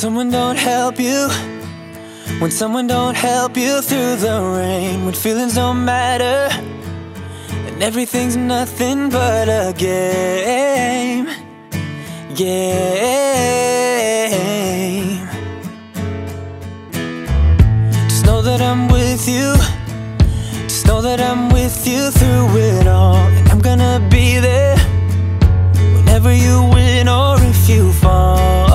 someone don't help you, when someone don't help you through the rain, when feelings don't matter and everything's nothing but a game. Just know that I'm with you, just know that I'm with you through it all. And I'm gonna be there whenever you win or if you fall.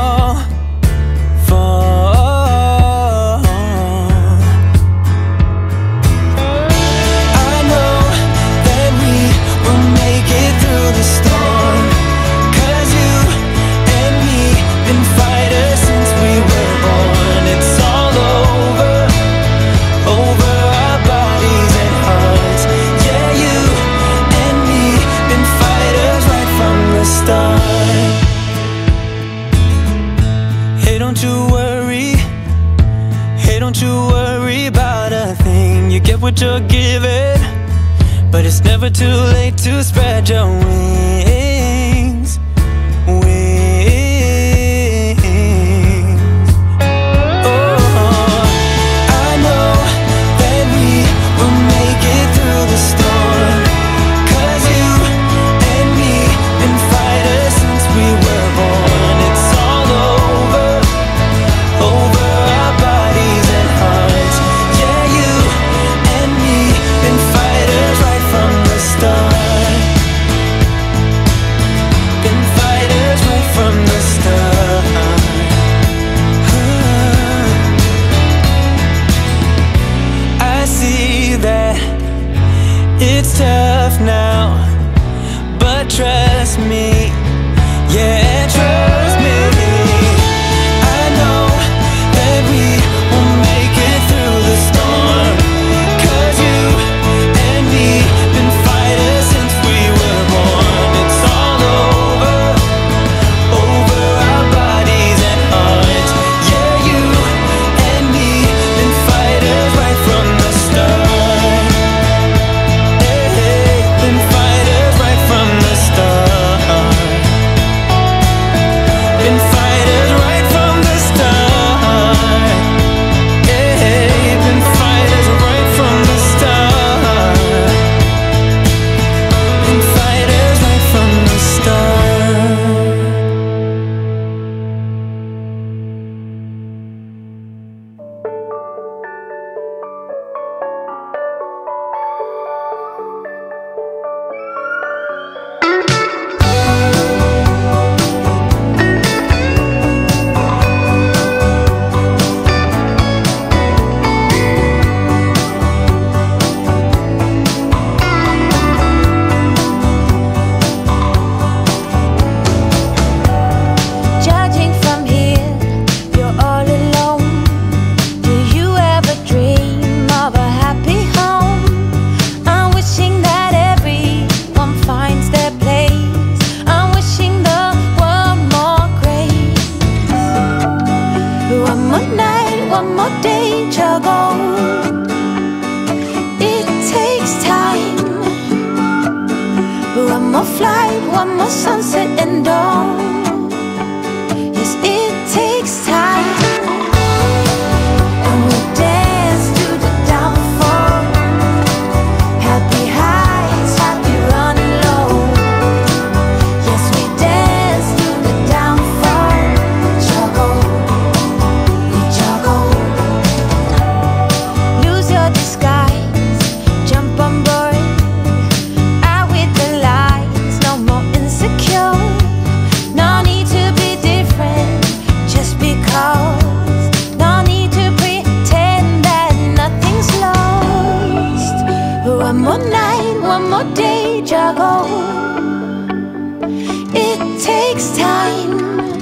What you're given, but it's never too late to spread your wings. It's tough now, but trust me, yeah, trust me. I know that we will make it through the storm, 'cause you and me been fighters since we were born. It's all over our bodies and hearts. Yeah, you and me been fighters right from the start. One more sunset and dawn. Yes, it takes time. And we dance to the downfall. Happy highs, happy running low. Yes, we dance to the downfall. Juggle, we juggle. Lose your disguise, jump on board. Out with the lights, no more insecure. No need to be different just because. No need to pretend that nothing's lost. One more night, one more day, juggle. It takes time.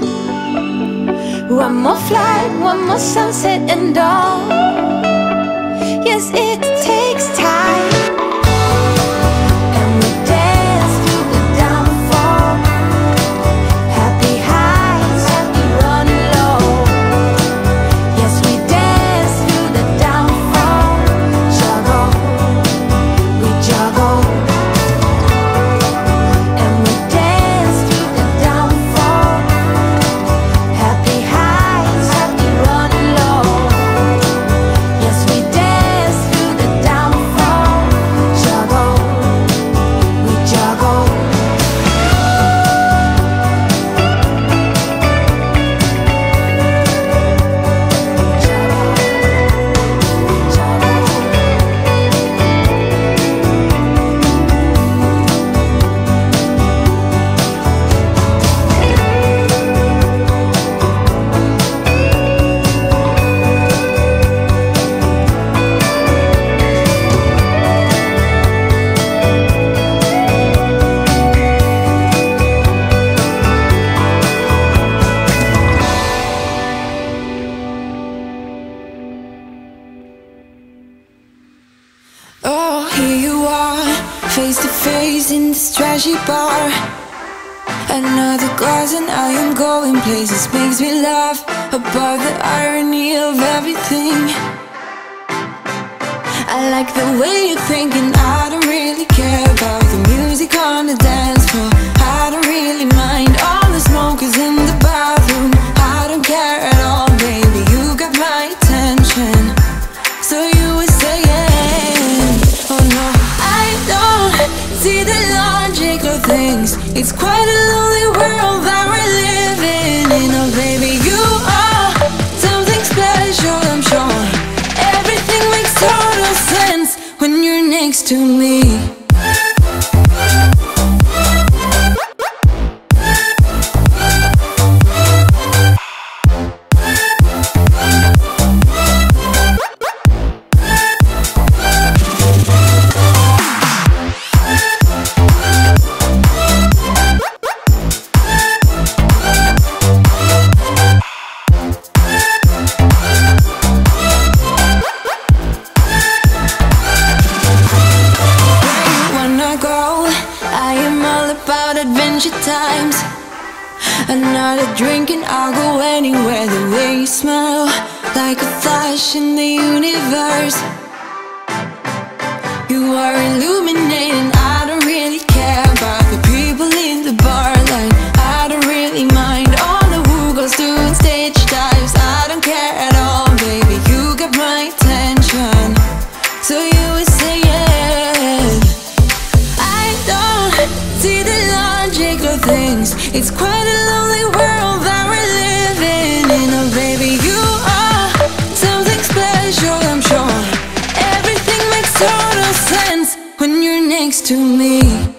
One more flight, one more sunset and dawn. Yes, it takes time. And we dance to the downfall. Happy highs, happy running low. Yes, we dance to the downfall. Juggle, we juggle. And we dance to the downfall. Happy highs. Oh, here you are, face to face in this trashy bar. Another glass and I am going places. Makes me laugh about the irony of everything. I like the way you're thinking. I don't really care about the music on the dance floor. I don't really mind all the smokers in the bathroom. I don't care at all, baby, you got my attention. So you were saying, oh no, I don't see the logic of things. It's quite a lonely world that we're living in. Oh baby, you are something special, I'm sure. Everything makes total sense when you're next to me. Times another drink and I'll go anywhere. The way you smell, like a flash in the universe. You are illuminating. I don't really care about the people in the bar line. I don't really mind all the who goes doing stage dives. I don't care at all, baby, you got my attention. So you were saying, I don't see the logic of things. It's quite a lonely world that we're living in. Oh baby, you are something special, I'm sure. Everything makes total sense when you're next to me.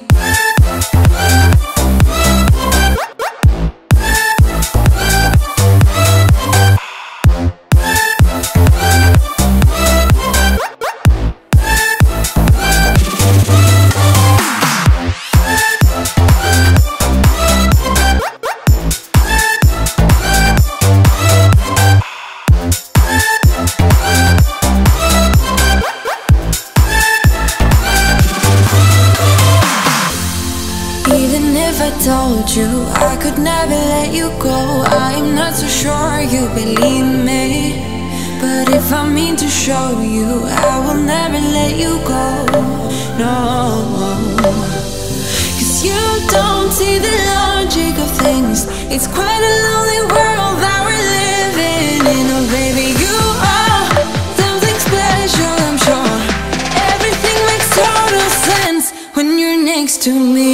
Even if I told you I could never let you go, I'm not so sure you believe me. But if I mean to show you, I will never let you go. No, 'cause you don't see the logic of things. It's quite a lonely world that we're living in. Oh baby, you are something special, I'm sure. Everything makes total sense when you're next to me.